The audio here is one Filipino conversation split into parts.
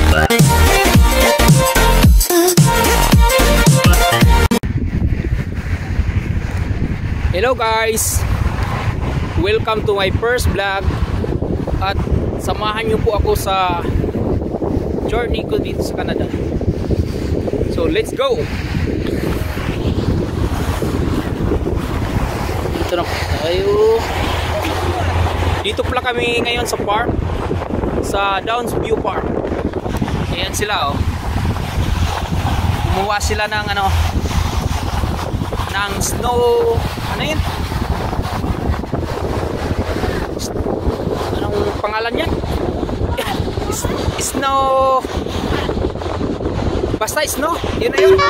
Hello guys! Welcome to my first vlog at samahan niyo po ako sa journey ko dito sa Canada. So let's go! Dito na tayo. Dito pala kami ngayon sa park, sa Downsview Park. Ayan sila oh. Kumuha sila ng ng snow, ano yun? Anong pangalan niya? Snow, basta snow, yun na yun.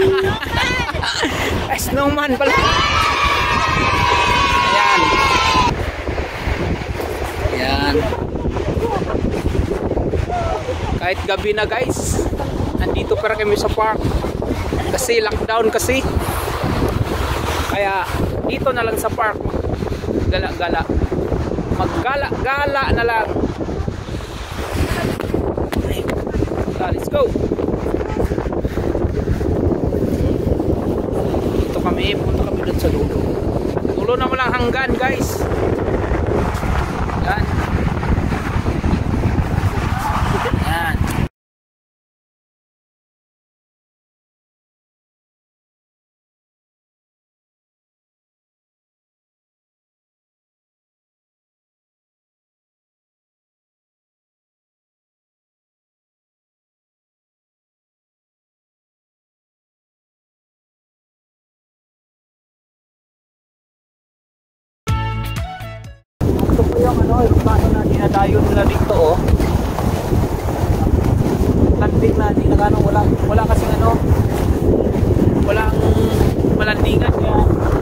Snowman pala. Ayan. Ayan. Kahit gabi na guys, nandito pa rin kami sa park kasi lockdown kasi. Kaya dito na lang sa park gala-gala, maggala-gala na lang. Okay. Let's go. Dito kami, punta kami dun sa dulo. Dulo na walang hanggan guys. Yan. Yan. Ito po yung aeroplano na dinadayo nila dito oh. Landing na, di na gano'ng wala kasing walang malandingan kaya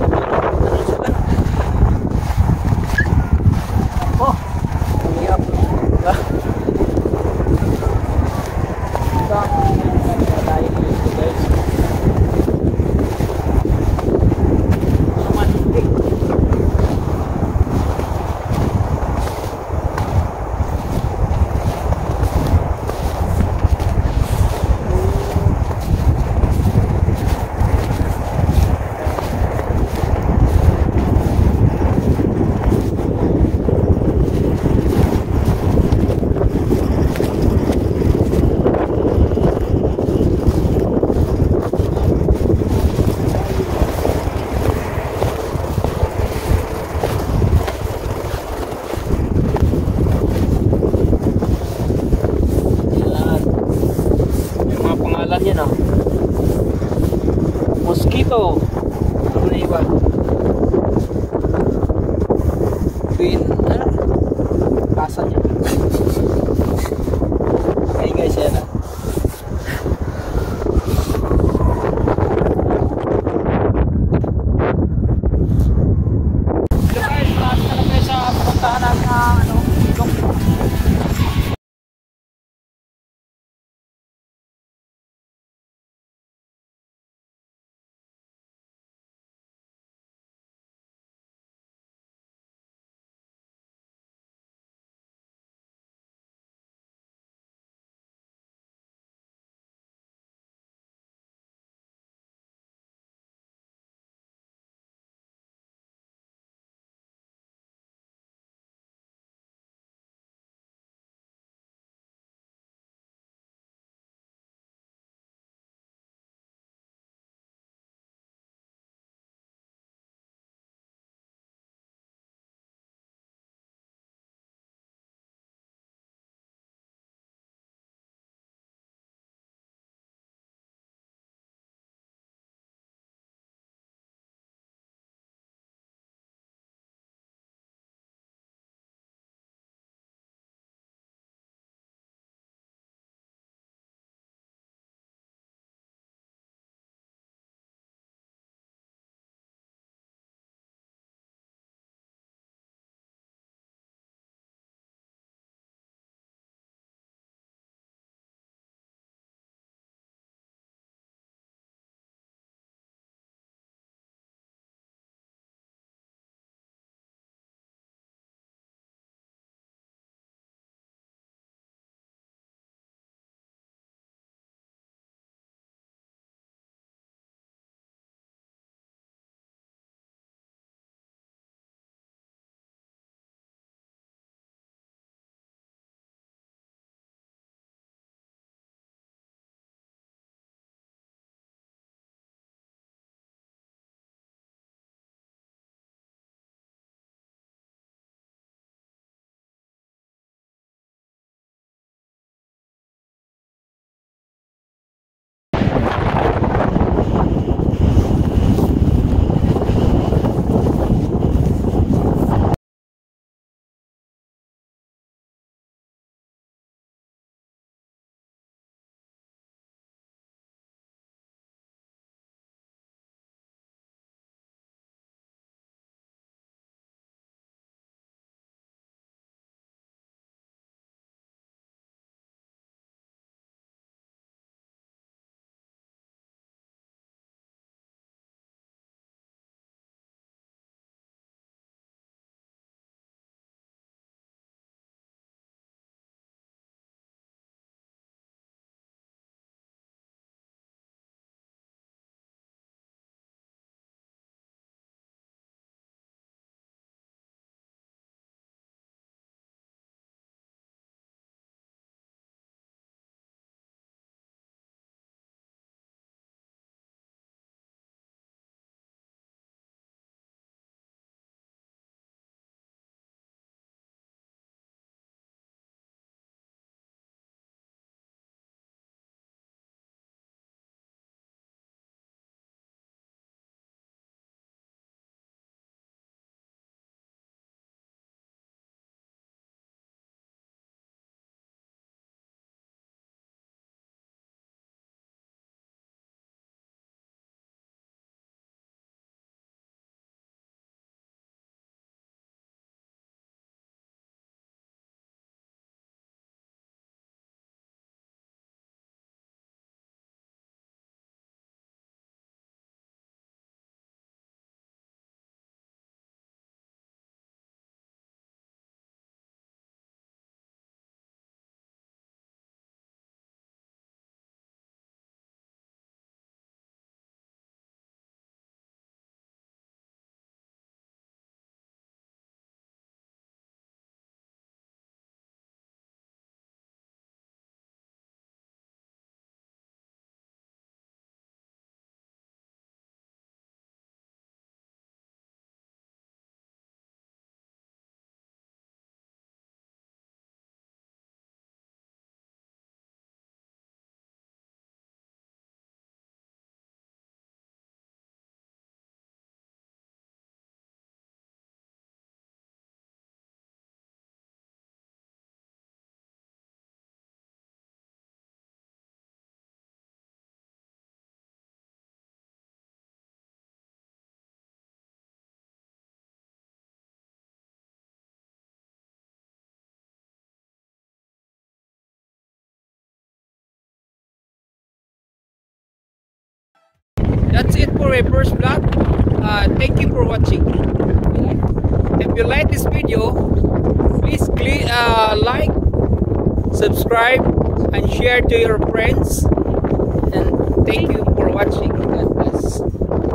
oh, hirap. Dinadayo dito guys. Yan oh. Mosquito. Ano na iba? Queen. Kasa niya. Okay guys, yan ah. Hello guys, marami na kayo sa puntahan ng that's it for my first vlog. Thank you for watching. If you like this video, please like, subscribe, and share to your friends. And thank you for watching. God bless.